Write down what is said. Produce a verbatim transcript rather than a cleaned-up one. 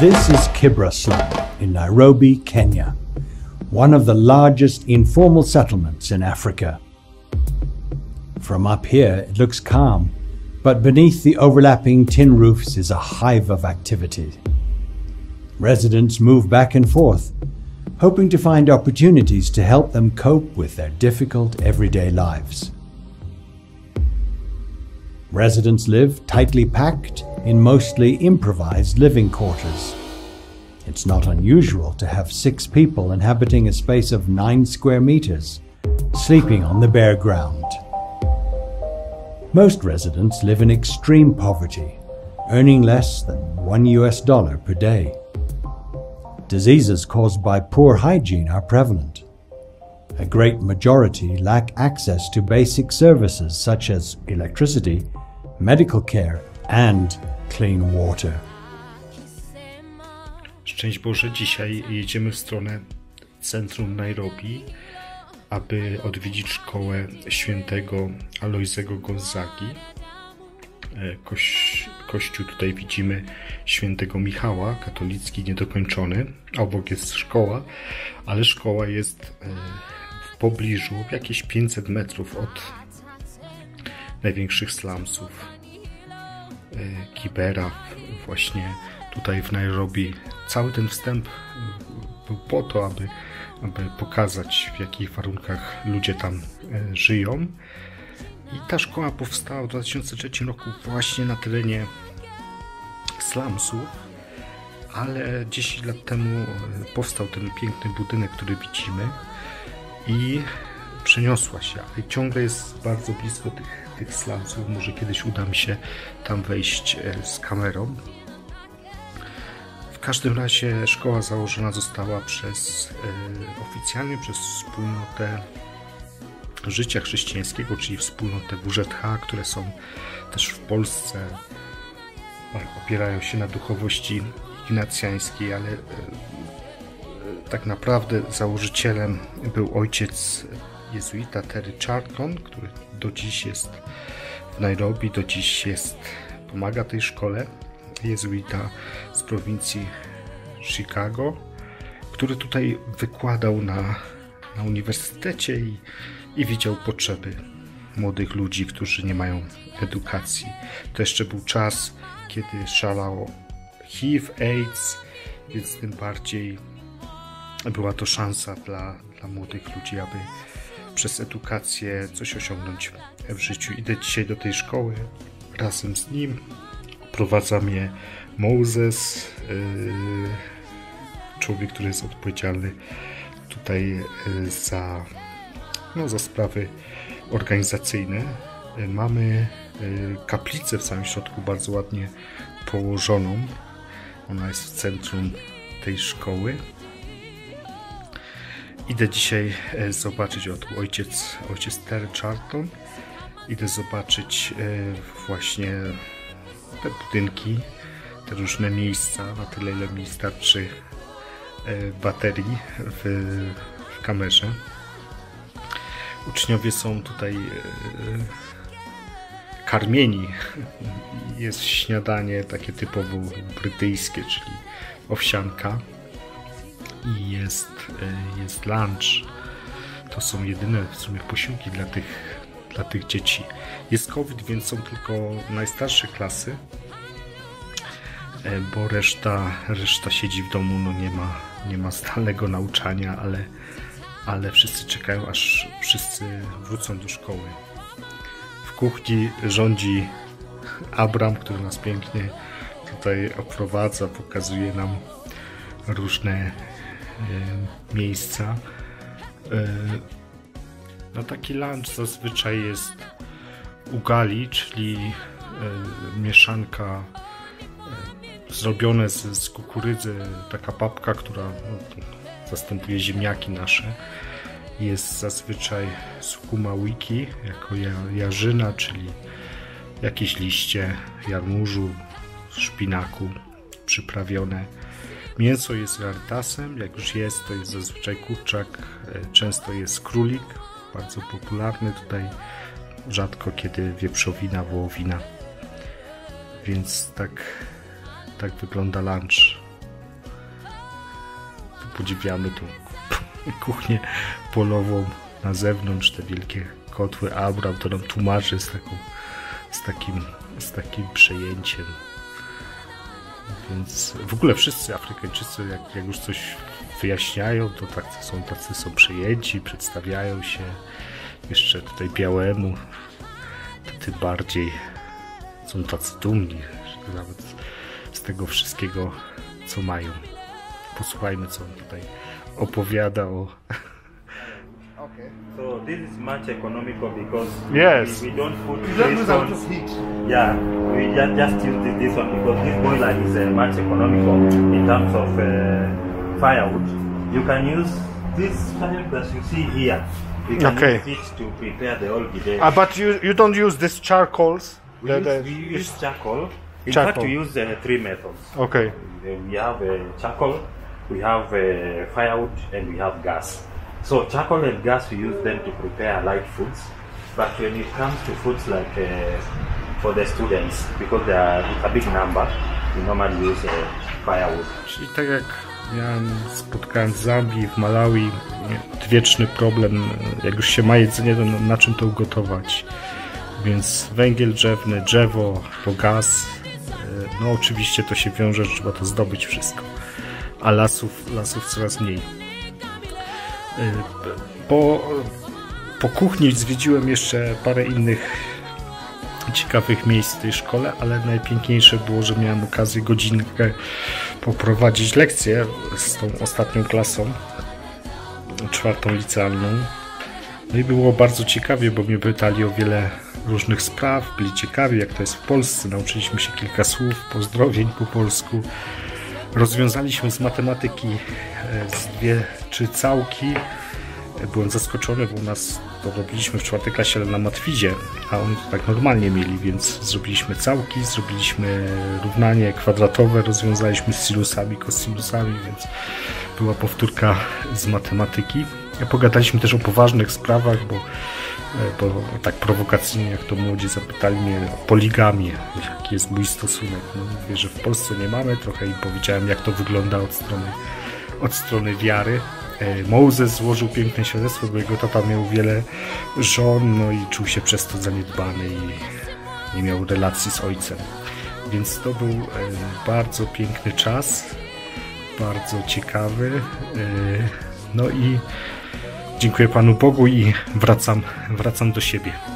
This is Kibra Slum in Nairobi, Kenya, one of the largest informal settlements in Africa. From up here, it looks calm, but beneath the overlapping tin roofs is a hive of activity. Residents move back and forth, hoping to find opportunities to help them cope with their difficult everyday lives. Residents live tightly packed in mostly improvised living quarters. It's not unusual to have six people inhabiting a space of nine square meters, sleeping on the bare ground. Most residents live in extreme poverty, earning less than one U S dollar per day. Diseases caused by poor hygiene are prevalent. A great majority lack access to basic services such as electricity, medical care, and clean water. Szczęść Boże, dzisiaj jedziemy w stronę centrum Nairobi, aby odwiedzić szkołę świętego Alojzego Gonzagi. Koś, kościół tutaj widzimy świętego Michała, katolicki, niedokończony. Obok jest szkoła, ale szkoła jest w pobliżu, jakieś pięćset metrów od największych slumsów Kibera, właśnie tutaj w Nairobi. Cały ten wstęp był po to, aby, aby pokazać, w jakich warunkach ludzie tam żyją. I ta szkoła powstała w dwa tysiące trzecim roku właśnie na terenie slumsów, ale dziesięć lat temu powstał ten piękny budynek, który widzimy, i przeniosła się, ale ciągle jest bardzo blisko tych, tych slumsów. Może kiedyś uda mi się tam wejść z kamerą. W każdym razie szkoła założona została przez e, oficjalnie przez wspólnotę życia chrześcijańskiego, czyli wspólnotę W Z H, które są też w Polsce, opierają się na duchowości ignacjańskiej, ale e, tak naprawdę założycielem był ojciec jezuita Terry Charlton, który do dziś jest w Nairobi, do dziś jest, pomaga tej szkole. Jezuita z prowincji Chicago, który tutaj wykładał na, na uniwersytecie i, i widział potrzeby młodych ludzi, którzy nie mają edukacji. To jeszcze był czas, kiedy szalało H I V, AIDS, więc tym bardziej była to szansa dla, dla młodych ludzi, aby przez edukację coś osiągnąć w życiu. Idę dzisiaj do tej szkoły razem z nim. Prowadza mnie Moses, człowiek, który jest odpowiedzialny tutaj za, no, za sprawy organizacyjne. Mamy kaplicę w samym środku, bardzo ładnie położoną. Ona jest w centrum tej szkoły. Idę dzisiaj zobaczyć, o tu ojciec, ojciec Terry Charlton. Idę zobaczyć właśnie te budynki, te różne miejsca, na tyle, ile mi starczy baterii w, w kamerze. Uczniowie są tutaj karmieni. Jest śniadanie takie typowo brytyjskie, czyli owsianka, i jest, jest lunch. To są jedyne w sumie posiłki dla tych, dla tych dzieci. Jest COVID, więc są tylko najstarsze klasy, bo reszta, reszta siedzi w domu, no nie ma, nie ma stałego nauczania, ale, ale wszyscy czekają, aż wszyscy wrócą do szkoły. W kuchni rządzi Abram, który nas pięknie tutaj oprowadza, pokazuje nam różne e, miejsca. E, no taki lunch zazwyczaj jest ugali, czyli e, mieszanka e, zrobione z, z kukurydzy, taka papka, która no, zastępuje ziemniaki nasze. Jest zazwyczaj sukuma wiki jako jarzyna, czyli jakieś liście jarmużu, szpinaku przyprawione. Mięso jest rarytasem, jak już jest, to jest zazwyczaj kurczak, często jest królik, bardzo popularny tutaj, rzadko kiedy wieprzowina, wołowina. Więc tak, tak wygląda lunch podziwiamy tą kuchnię polową na zewnątrz, te wielkie kotły. Abraham to nam tłumaczy z, taką, z, takim, z takim przejęciem. Więc w ogóle wszyscy Afrykańczycy, jak, jak już coś wyjaśniają, to tak są, tacy są przejęci, przedstawiają się. Jeszcze tutaj białemu to tym bardziej są tacy dumni, że nawet z tego wszystkiego, co mają. Posłuchajmy, co on tutaj opowiada o... Okay. So this is much economical because yes. we, we don't put You don't use out stones. of heat. Yeah, we just, just use this, this one because this boiler is uh, much economical in terms of uh, firewood. You can use this firewood as you see here. You can Okay. use it to prepare the old gide. Uh, but you, you don't use this charcoals? We, The- use, the- we use charcoal. In Charcoal. fact, we use uh, three methods. Okay. Uh, We have uh, charcoal, we have uh, firewood, and we have gas. So charcoal and gas, we use them to prepare light foods. But when it comes to foods like uh, for the students, because they are, it's a big number, we normally use uh, firewood. Czyli tak jak miałem, spotkałem w Zambii, w Malawi, odwieczny problem, jak już się ma jedzenie, to na czym to ugotować. Więc węgiel drzewny, drzewo, to gaz. No oczywiście to się wiąże, że trzeba to zdobyć wszystko. A lasów, lasów coraz mniej. Po, po kuchni zwiedziłem jeszcze parę innych ciekawych miejsc w tej szkole, ale najpiękniejsze było, że miałem okazję godzinkę poprowadzić lekcję z tą ostatnią klasą, czwartą licealną. No i było bardzo ciekawie, bo mnie pytali o wiele różnych spraw, byli ciekawi, jak to jest w Polsce. Nauczyliśmy się kilka słów, pozdrowień po polsku. Rozwiązaliśmy z matematyki z dwie, trzy całki. Byłem zaskoczony, bo u nas to robiliśmy w czwartej klasie, ale na matwizie, a oni to tak normalnie mieli, więc zrobiliśmy całki, zrobiliśmy równanie kwadratowe, rozwiązaliśmy z sinusami, kosinusami, więc była powtórka z matematyki. Pogadaliśmy też o poważnych sprawach, bo, bo tak prowokacyjnie, jak to młodzi zapytali mnie o poligamię, jaki jest mój stosunek. No, mówię, że w Polsce nie mamy, trochę im powiedziałem, jak to wygląda od strony, od strony wiary. Mozes złożył piękne świadectwo, bo jego tata miał wiele żon, no i czuł się przez to zaniedbany i nie miał relacji z ojcem. Więc to był bardzo piękny czas, bardzo ciekawy. No i dziękuję Panu Bogu i wracam, wracam do siebie.